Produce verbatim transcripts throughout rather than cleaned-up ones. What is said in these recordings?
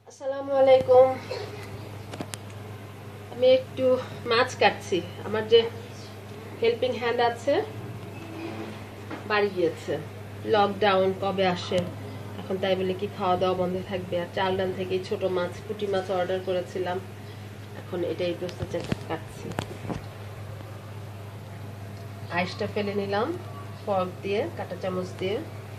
আসসালামু আলাইকুম। আমি একটু মাছ কাটছি। আমার যে হেল্পিং হ্যান্ড আছে বাড়ি গিয়েছে। লকডাউন কবে আসে এখন, তাই বলে কি খাওয়া দাওয়া বন্ধ থাকবে? আর চাল ডাল থেকে ছোট মাছ পুঁটি মাছ অর্ডার করেছিলাম, এখন এটাই প্রসেসে কাটছি। আইসটা ফেলে নিলাম ফর্ক দিয়ে, কাঁটা চামচ দিয়ে।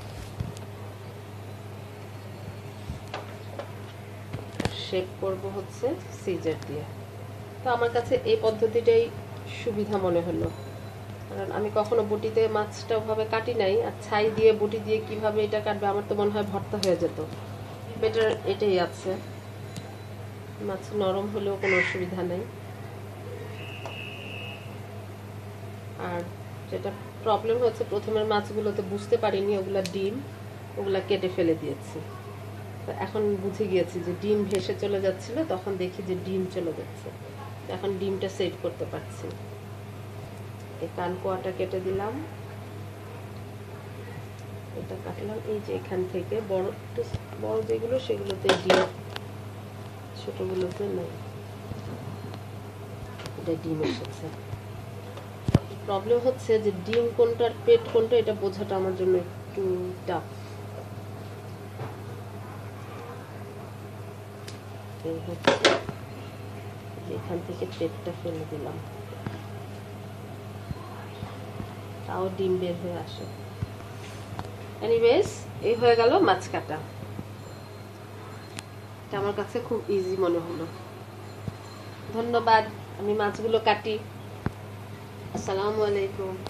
শেপ করব হচ্ছে সিজার দিয়ে। তো আমার কাছে এই পদ্ধতিটাই সুবিধা মনে হলো, কারণ আমি কখনো বটিতে মাছটা ওভাবে কাটি নাই। আর ছাই দিয়ে বটি দিয়ে কিভাবে এটা কাটবে, আমার তো মনে হয় ভর্তা হয়ে যেত। বেটার এটাই আছে, মাছ নরম হলেও কোনো অসুবিধা নেই। আর যেটা প্রবলেম হচ্ছে, প্রথমের মাছগুলোতে বুঝতে পারিনি ওগুলা ডিম, ওগুলা কেটে ফেলে দিয়েছি। তো এখন বুঝে গিয়েছি যে ডিম ভেসে চলে যাচ্ছিল, তখন দেখি যে ডিম চলে যাচ্ছে। এখন ডিমটা সেভ করতে পারছি। এই কানকোয়াটা কেটে দিলাম, এটা কাটলাম। এই যে এখান থেকে বড় বড় যেগুলো সেগুলোতে ডিম, ছোটগুলোতে নেই। এটা ডিম এসেছে। প্রবলেম হচ্ছে যে ডিম কোনটার পেট কোনটা এটা বোঝাটা আমার জন্য একটু টাফ। এখান থেকে পেটটা ফেলে দিলাম, তাও ডিম বের হয়ে আসে। এনিওয়েজ, এই হয়ে গেল মাছ কাটা। এটা আমার কাছে খুব ইজি মনে হলো। ধন্যবাদ। আমি মাছগুলো কাটি। আসসালামু আলাইকুম।